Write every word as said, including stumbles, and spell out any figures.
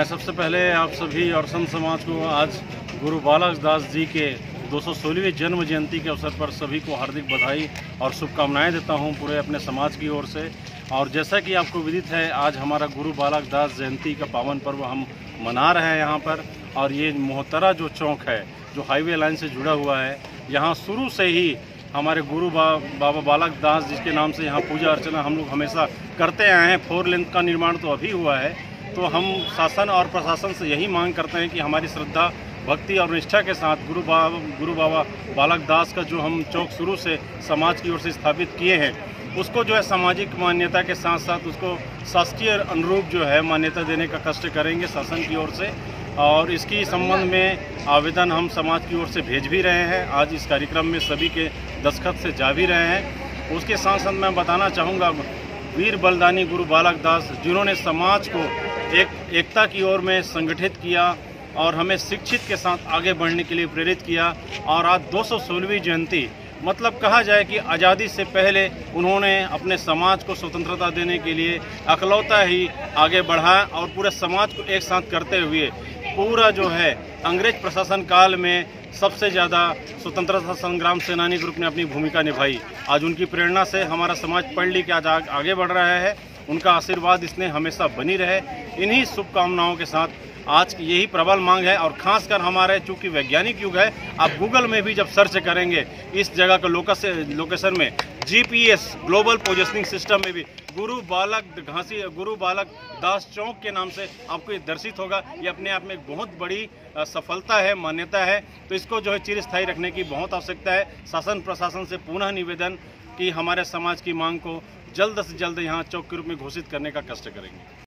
मैं सबसे पहले आप सभी और संत समाज को आज गुरु बालक दास जी के दो सौ सोलहवीं जन्म जयंती के अवसर पर सभी को हार्दिक बधाई और शुभकामनाएं देता हूं पूरे अपने समाज की ओर से। और जैसा कि आपको विदित है, आज हमारा गुरु बालक दास जयंती का पावन पर्व हम मना रहे हैं यहाँ पर। और ये मोहतरा जो चौक है, जो हाईवे लाइन से जुड़ा हुआ है, यहाँ शुरू से ही हमारे गुरु बा, बाबा बालक दास जिसके नाम से यहाँ पूजा अर्चना हम लोग हमेशा करते आए हैं। फोर लेन का निर्माण तो अभी हुआ है, तो हम शासन और प्रशासन से यही मांग करते हैं कि हमारी श्रद्धा भक्ति और निष्ठा के साथ गुरु बाबा गुरु बाबा बालक दास का जो हम चौक शुरू से समाज की ओर से स्थापित किए हैं, उसको जो है सामाजिक मान्यता के साथ साथ उसको शासकीय अनुरूप जो है मान्यता देने का कष्ट करेंगे शासन की ओर से। और इसकी संबंध में आवेदन हम समाज की ओर से भेज भी रहे हैं। आज इस कार्यक्रम में सभी के दस्तखत से जा भी रहे हैं। उसके साथ साथ मैं बताना चाहूँगा, वीर बलिदानी गुरु बालक दास जिन्होंने समाज को एक एकता की ओर में संगठित किया और हमें शिक्षित के साथ आगे बढ़ने के लिए प्रेरित किया। और आज दो सौ सोलहवीं जयंती, मतलब कहा जाए कि आज़ादी से पहले उन्होंने अपने समाज को स्वतंत्रता देने के लिए अकलौता ही आगे बढ़ाया और पूरे समाज को एक साथ करते हुए पूरा जो है अंग्रेज प्रशासन काल में सबसे ज़्यादा स्वतंत्रता संग्राम सेनानी ग्रुप ने अपनी भूमिका निभाई। आज उनकी प्रेरणा से हमारा समाज पढ़ लिख के आज आगे बढ़ रहा है। उनका आशीर्वाद इसने हमेशा बनी रहे। इन्हीं शुभकामनाओं के साथ आज की यही प्रबल मांग है। और खासकर हमारे चूँकि वैज्ञानिक युग है, आप गूगल में भी जब सर्च करेंगे इस जगह का लोकस लोकेशन में जीपीएस ग्लोबल पोजिशनिंग सिस्टम में भी गुरु बालक घासी गुरु बालक दास चौक के नाम से आपको ये दर्शित होगा। ये अपने आप में एक बहुत बड़ी सफलता है, मान्यता है। तो इसको जो है चिरस्थायी रखने की बहुत आवश्यकता है। शासन प्रशासन से पुनः निवेदन कि हमारे समाज की मांग को जल्द से जल्द यहाँ चौक के रूप में घोषित करने का कष्ट करेंगे।